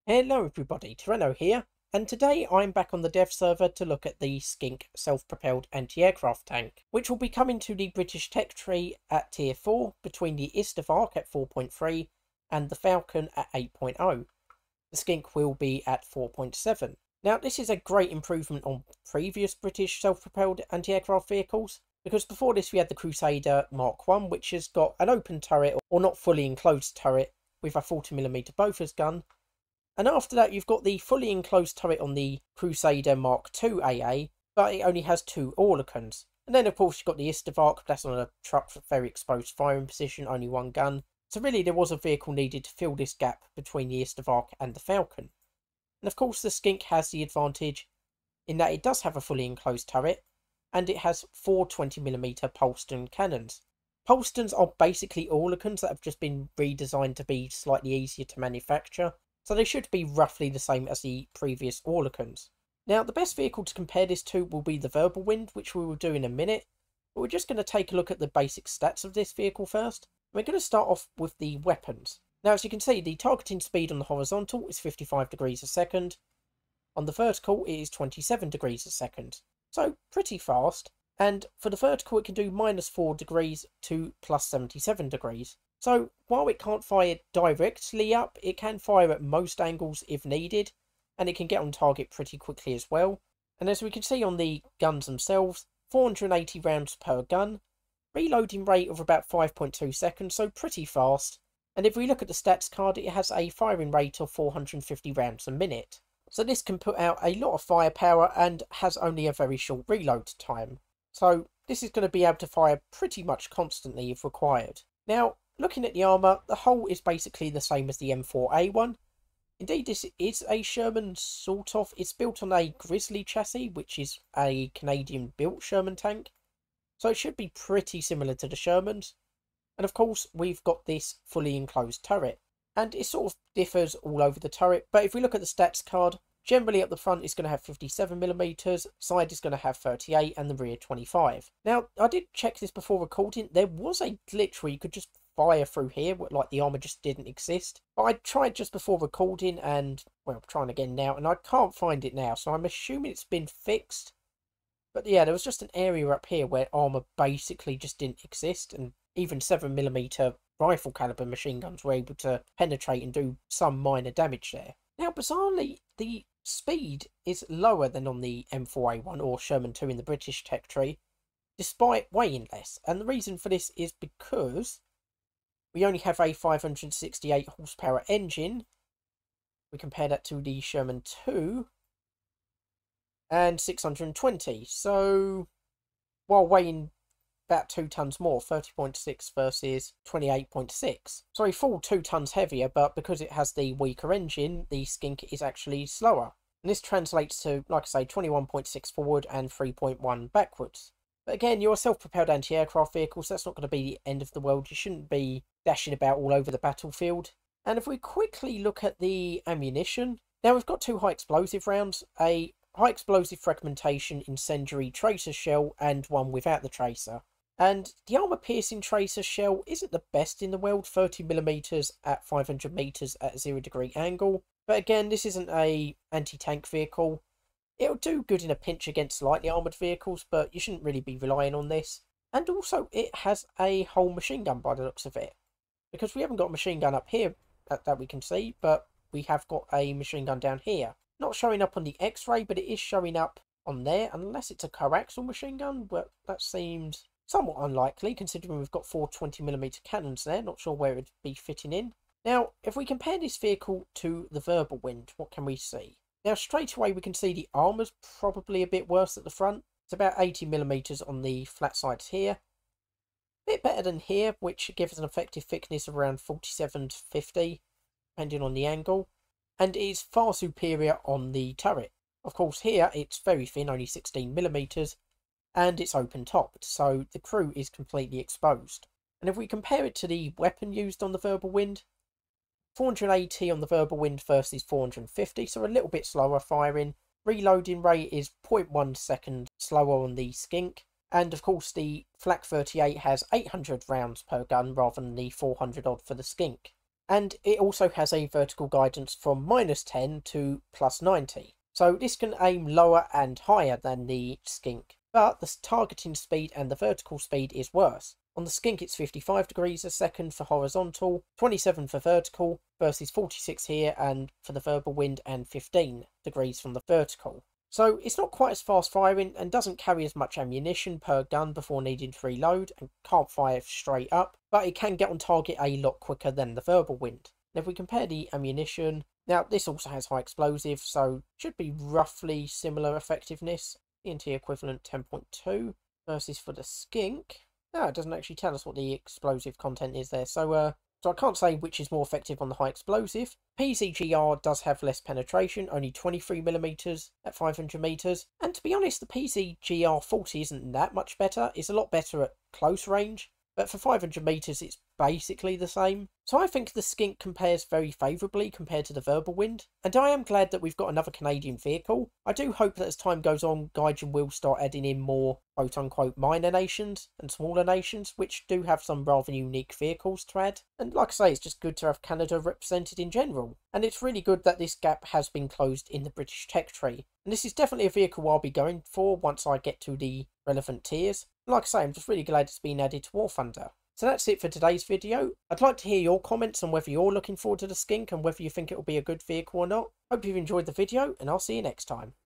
Hello everybody, Toreno here, and today I'm back on the dev server to look at the Skink self-propelled anti-aircraft tank, which will be coming to the British tech tree at tier 4 between the Istavark at 4.3 and the Falcon at 8.0. The Skink will be at 4.7. Now this is a great improvement on previous British self-propelled anti-aircraft vehicles, because before this we had the Crusader Mark 1, which has got an open turret or not fully enclosed turret with a 40mm Bofors gun. And after that, you've got the fully enclosed turret on the Crusader Mark II AA, but it only has two Oerlikons. And then, of course, you've got the Istavark, but that's on a truck for very exposed firing position, only one gun. So really, there was a vehicle needed to fill this gap between the Istavark and the Falcon. And of course, the Skink has the advantage in that it does have a fully enclosed turret, and it has four 20mm Polston cannons. Polstons are basically Oerlikons that have just been redesigned to be slightly easier to manufacture, so they should be roughly the same as the previous Oerlikons. Now, the best vehicle to compare this to will be the Wirbelwind, which we will do in a minute, but we're just going to take a look at the basic stats of this vehicle first. We're going to start off with the weapons. Now, as you can see, the targeting speed on the horizontal is 55 degrees a second. On the vertical, it is 27 degrees a second. So, pretty fast. And for the vertical, it can do -4 degrees to +77 degrees. So, while it can't fire directly up, it can fire at most angles if needed, and it can get on target pretty quickly as well. And as we can see on the guns themselves, 480 rounds per gun, reloading rate of about 5.2 seconds, so pretty fast. And if we look at the stats card, it has a firing rate of 450 rounds a minute. So this can put out a lot of firepower and has only a very short reload time. So this is going to be able to fire pretty much constantly if required. Now, looking at the armour, the hull is basically the same as the M4A1. Indeed, this is a Sherman sort of. It's built on a Grizzly chassis, which is a Canadian-built Sherman tank. So it should be pretty similar to the Shermans. And of course, we've got this fully enclosed turret. And it sort of differs all over the turret. But if we look at the stats card, generally at the front it's going to have 57mm, side is going to have 38, and the rear 25. Now, I did check this before recording. There was a glitch where you could just fire through here, like the armour just didn't exist. But I tried just before recording and, well, I'm trying again now, and I can't find it now, so I'm assuming it's been fixed. But yeah, there was just an area up here where armour basically just didn't exist, and even 7mm rifle caliber machine guns were able to penetrate and do some minor damage there. Now, bizarrely, the speed is lower than on the M4A1 or Sherman 2 in the British tech tree, despite weighing less. And the reason for this is because we only have a 568 horsepower engine. We compare that to the Sherman 2 and 620. So, while weighing about 2 tons more, 30.6 versus 28.6. Sorry, full 2 tons heavier, but because it has the weaker engine, the Skink is actually slower. And this translates to, like I say, 21.6 forward and 3.1 backwards. But again, you're a self-propelled anti-aircraft vehicle, so that's not going to be the end of the world. You shouldn't be dashing about all over the battlefield. And if we quickly look at the ammunition, now we've got 2 high explosive rounds, a high explosive fragmentation incendiary tracer shell and one without the tracer. And the armour-piercing tracer shell isn't the best in the world, 30mm at 500 metres at a 0-degree angle. But again, this isn't a anti-tank vehicle. It'll do good in a pinch against lightly armoured vehicles, but you shouldn't really be relying on this. And also, it has a whole machine gun by the looks of it. Because we haven't got a machine gun up here that we can see, but we have got a machine gun down here. Not showing up on the X-ray, but it is showing up on there, unless it's a coaxial machine gun, but that seems somewhat unlikely, considering we've got 4 20mm cannons there. Not sure where it'd be fitting in. Now, if we compare this vehicle to the Wirbelwind, what can we see? Now, straight away, we can see the armour's probably a bit worse at the front. It's about 80mm on the flat sides here. A bit better than here, which gives an effective thickness of around 47 to 50, depending on the angle. And is far superior on the turret. Of course, here it's very thin, only 16mm, and it's open topped, so the crew is completely exposed. And if we compare it to the weapon used on the Wirbelwind, 480 on the Wirbelwind versus 450, so a little bit slower firing. Reloading rate is 0.1 second slower on the Skink. And of course the Flak 38 has 800 rounds per gun rather than the 400 odd for the Skink. and it also has a vertical guidance from -10 to +90. So this can aim lower and higher than the Skink, but the targeting speed and the vertical speed is worse. On the Skink it's 55 degrees a second for horizontal, 27 for vertical, versus 46 here and for the Wirbelwind and 15 degrees from the vertical. So it's not quite as fast firing and doesn't carry as much ammunition per gun before needing to reload and can't fire straight up, but it can get on target a lot quicker than the Wirbelwind. Now if we compare the ammunition, now this also has high explosive, so should be roughly similar effectiveness. TNT equivalent 10.2 versus for the Skink. No, it doesn't actually tell us what the explosive content is there, so I can't say which is more effective on the high explosive. PZGR does have less penetration, only 23mm at 500 metres. And to be honest, the PZGR 40 isn't that much better. It's a lot better at close range, but for 500 metres it's basically the same. So I think the Skink compares very favourably compared to the Wirbelwind, and I am glad that we've got another Canadian vehicle. I do hope that as time goes on, Gaijin will start adding in more quote-unquote minor nations and smaller nations, which do have some rather unique vehicles to add. And like I say, it's just good to have Canada represented in general. And it's really good that this gap has been closed in the British tech tree. And this is definitely a vehicle I'll be going for once I get to the relevant tiers. Like I say, I'm just really glad it's been added to War Thunder. So that's it for today's video. I'd like to hear your comments on whether you're looking forward to the Skink and whether you think it will be a good vehicle or not. Hope you've enjoyed the video, and I'll see you next time.